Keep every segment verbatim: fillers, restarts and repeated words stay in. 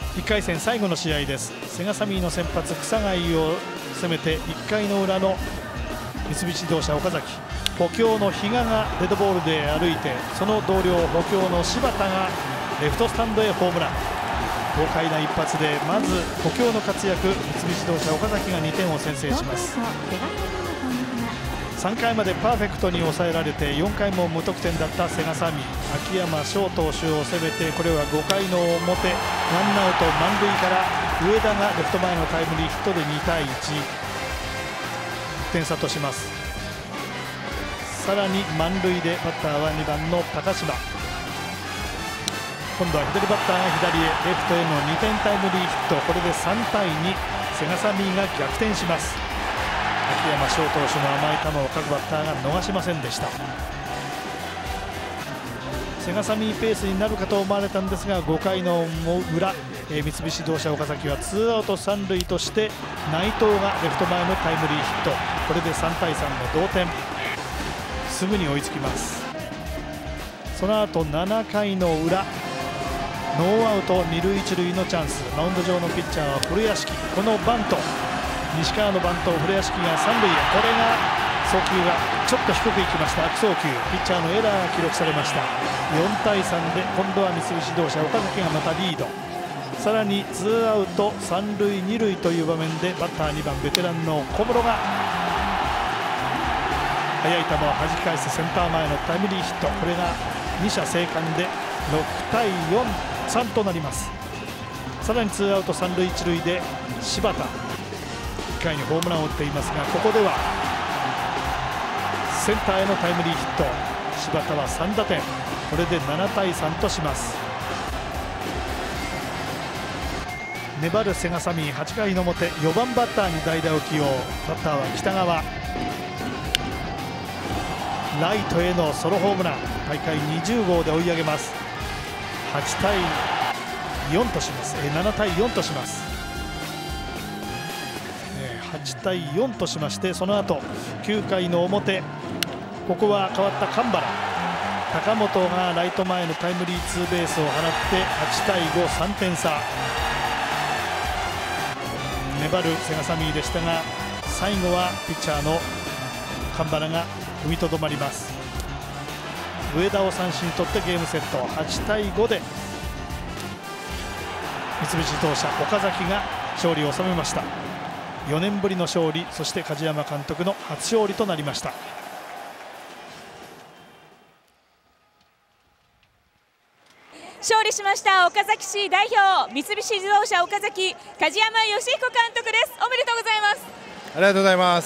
いっかい戦最後の試合です。セガサミーの先発草貝を攻めていっかいの裏の三菱自動車岡崎、補強の比嘉がデッドボールで歩いて、その同僚補強の柴田がレフトスタンドへホームラン。豪快な一発でまず補強の活躍、三菱自動車岡崎がにてんを先制します。さんかいまでパーフェクトに抑えられてよんかいも無得点だったセガサミー、秋山翔投手を攻めて、これはごかいの表、ワンアウト満塁から上田がレフト前のタイムリーヒットでにたいいち、いってん差とします。さらに満塁でバッターはにばんの高島、今度は左バッターが左へ、レフトへのにてんタイムリーヒット、これでさんたいに、セガサミーが逆転します。秋山翔投手の甘い球を各バッターが逃しませんでした。セガサミーペースになるかと思われたんですが、ごかいの裏、えー、三菱自動車岡崎はツーアウト三塁として内藤がレフト前のタイムリーヒット、これでさんたいさんの同点、すぐに追いつきます。その後ななかいの裏、ノーアウト二塁一塁のチャンス、マウンド上のピッチャーは古屋敷、このバント、西川のバントを古屋敷が三塁へ、これが送球がちょっと低くいきました。悪送球、ピッチャーのエラーが記録されました。よんたいさんで今度は三菱自動車岡崎がまたリード。さらにツーアウト三塁二塁という場面でバッターにばんベテランの小室が速い球をはじき返すセンター前のタイムリーヒット、これがに者生還でろくたいよん、さんとなります。さらにツーアウト三塁一塁で柴田、いっかいにホームランを打っていますが、ここではセンターへのタイムリーヒット、柴田はさんだてん、これでななたいさんとします。粘るセガサミー、はちかいの表、よばんバッターに代打を起用、バッターは北川、ライトへのソロホームラン、大会にじゅうごうで追い上げます。はちたいよんとします、ななたいよんとします。はちたいよんとしまして、その後きゅうかいの表、ここは変わった神原、高本がライト前のタイムリーツーベースを放ってはちたいご、さんてん差、粘るセガサミーでしたが、最後はピッチャーの神原が踏みとどまります。上田を三振に取ってゲームセット、はちたいごで三菱自動車岡崎が勝利を収めました。よねんぶりの勝利、そして梶山監督の初勝利となりました。 勝利しました岡崎市代表、三菱自動車岡崎、梶山義彦監督です。おめでとうございます。 ありがとうございます。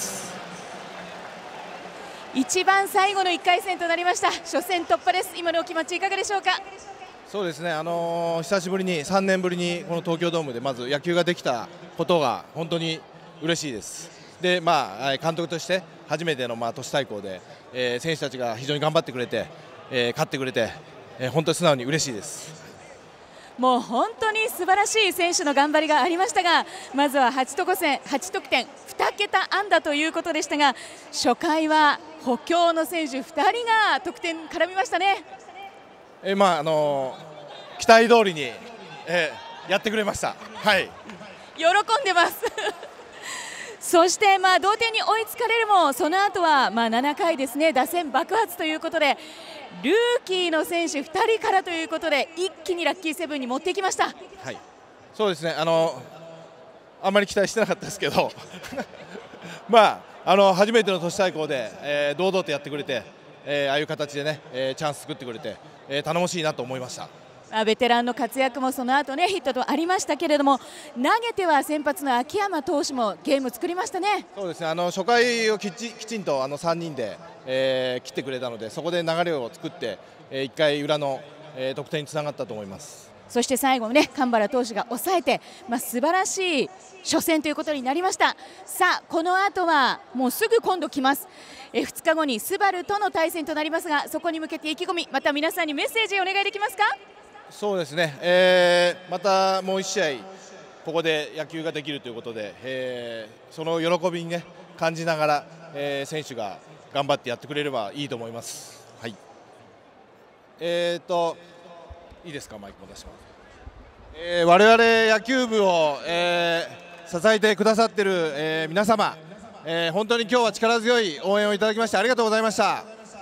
一番最後のいっかい戦となりました。初戦突破です。今のお気持ちいかがでしょうか。 そうですね、あのー、久しぶりにさんねんぶりにこの東京ドームでまず野球ができたことが本当に嬉しいです。で、まあ、監督として初めてのまあ都市対抗で、えー、選手たちが非常に頑張ってくれて、えー、勝ってくれて、えー、本当に素直に嬉しいです。 もう本当に素晴らしい選手の頑張りがありましたが、まずははちとこせんはちとくてんにけた安打ということでしたが、初回は補強の選手ふたりが得点絡みましたね。 えーまああのー、期待通りに、えー、やってくれました。はい、 喜んでますそしてまあ同点に追いつかれるも、その後はまあななかいですね、打線爆発ということで、ルーキーの選手ふたりからということで一気にラッキーセブンに持っていきました。 はい、そうですね、あのあんまり期待してなかったですけどまああの初めての都市対抗で、えー、堂々とやってくれて、えー、ああいう形でね、えー、チャンス作ってくれて、えー、頼もしいなと思いました。 ベテランの活躍もその後ねヒットとありましたけれども、投げては先発の秋山投手もゲーム作りましたね。 そうですね、あの初回をきちきちんとあのさんにんで、えー、切ってくれたので、そこで流れを作って、えー、いっかい裏の、えー、得点につながったと思います。 そして最後ね神原投手が抑えて、まあ、素晴らしい初戦ということになりました。さあこの後はもうすぐ今度来ます。えふつかごにスバルとの対戦となりますが、そこに向けて意気込み、また皆さんにメッセージお願いできますか。 そうですね、えー、またもういち試合ここで野球ができるということで、えー、その喜びに、ね、感じながら、えー、選手が頑張ってやってくれればいいと思います。はい、えーといいですか、マイクも出します。 えー、我々野球部を、えー、支えてくださっている、えー、皆様、えー、本当に今日は力強い応援をいただきましてありがとうございました。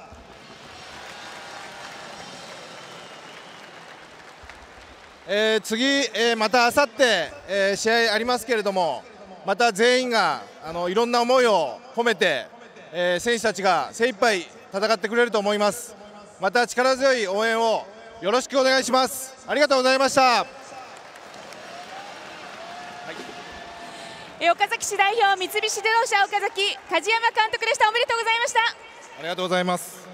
えー、次、えー、またあさって、えー、試合ありますけれども、また全員があのいろんな思いを込めて、えー、選手たちが精一杯戦ってくれると思います。また力強い応援をよろしくお願いします。ありがとうございました。 岡崎市代表三菱自動車岡崎梶山監督でした。おめでとうございました。 ありがとうございます。